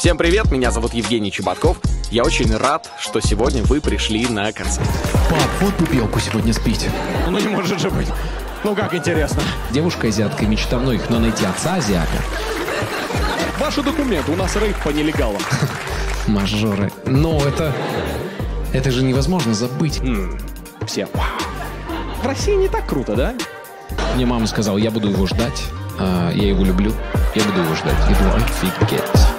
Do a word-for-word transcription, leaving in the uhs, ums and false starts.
Всем привет, меня зовут Евгений Чеботков. Я очень рад, что сегодня вы пришли на концерт. Пап, вот пупелку сегодня спить. Ну не может же быть. Ну как интересно. Девушка-азиатка, мечта многих, но найти отца-азиата. Ваши документы, у нас рейд по нелегалам. Мажоры. Но это... Это же невозможно забыть. М-м, все. В России не так круто, да? Мне мама сказала, я буду его ждать. А, я его люблю. Я буду его ждать. И думаю, офигеть.